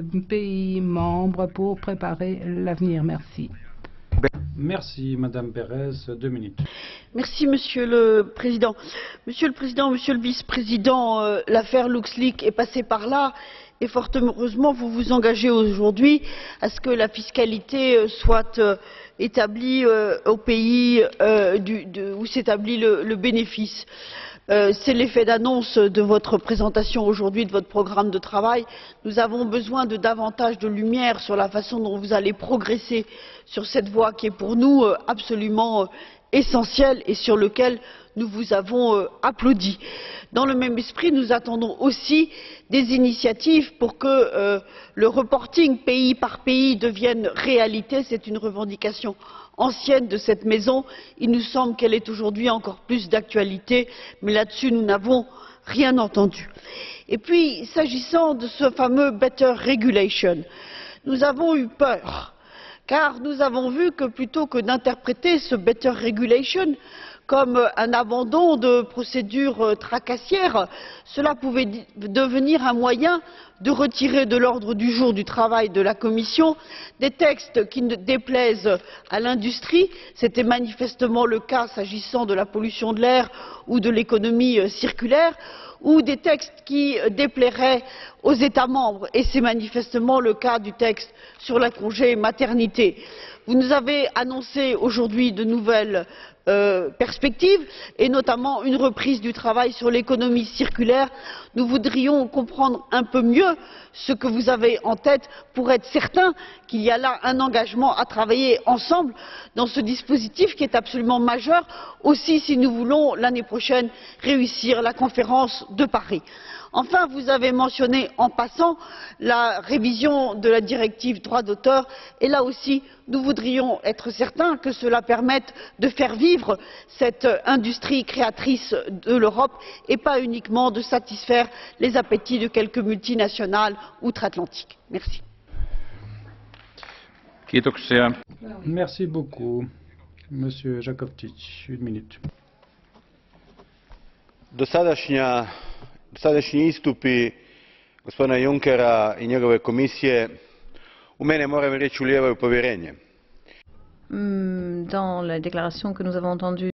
pays membres pour préparer l'avenir. Merci. Merci, Madame Pérez. 2 minutes. Merci, Monsieur le Président. Monsieur le Vice-président, l'affaire LuxLeaks est passée par là et fort heureusement, vous vous engagez aujourd'hui à ce que la fiscalité soit établie au pays où s'établit le bénéfice. C'est l'effet d'annonce de votre présentation aujourd'hui, de votre programme de travail. Nous avons besoin de davantage de lumière sur la façon dont vous allez progresser sur cette voie qui est pour nous absolument essentielle et sur laquelle nous vous avons applaudi. Dans le même esprit, nous attendons aussi des initiatives pour que le reporting pays par pays devienne réalité. C'est une revendication ancienne de cette maison. Il nous semble qu'elle est aujourd'hui encore plus d'actualité, mais là-dessus, nous n'avons rien entendu. Et puis, s'agissant de ce fameux better regulation, nous avons eu peur, car nous avons vu que plutôt que d'interpréter ce better regulation comme un abandon de procédures tracassières, cela pouvait devenir un moyen de retirer de l'ordre du jour du travail de la Commission des textes qui ne déplaisent à l'industrie. C'était manifestement le cas s'agissant de la pollution de l'air ou de l'économie circulaire, ou des textes qui déplairaient aux États membres, et c'est manifestement le cas du texte sur le congé maternité. Vous nous avez annoncé aujourd'hui de nouvelles perspectives et notamment une reprise du travail sur l'économie circulaire. Nous voudrions comprendre un peu mieux ce que vous avez en tête pour être certain qu'il y a là un engagement à travailler ensemble dans ce dispositif qui est absolument majeur aussi si nous voulons l'année prochaine réussir la conférence de Paris. Enfin, vous avez mentionné en passant la révision de la directive droit d'auteur et là aussi nous voudrions être certains que cela permette de faire vivre cette industrie créatrice de l'Europe et pas uniquement de satisfaire les appétits de quelques multinationales outre-Atlantique. Merci. Merci beaucoup. Monsieur Jakovčić, 1 minute. Dosadašnji istupi gospodina Junckera i njegove komisije u mene, moram reći, ulijevaju povjerenje. Dans la déclaration que nous avons entendue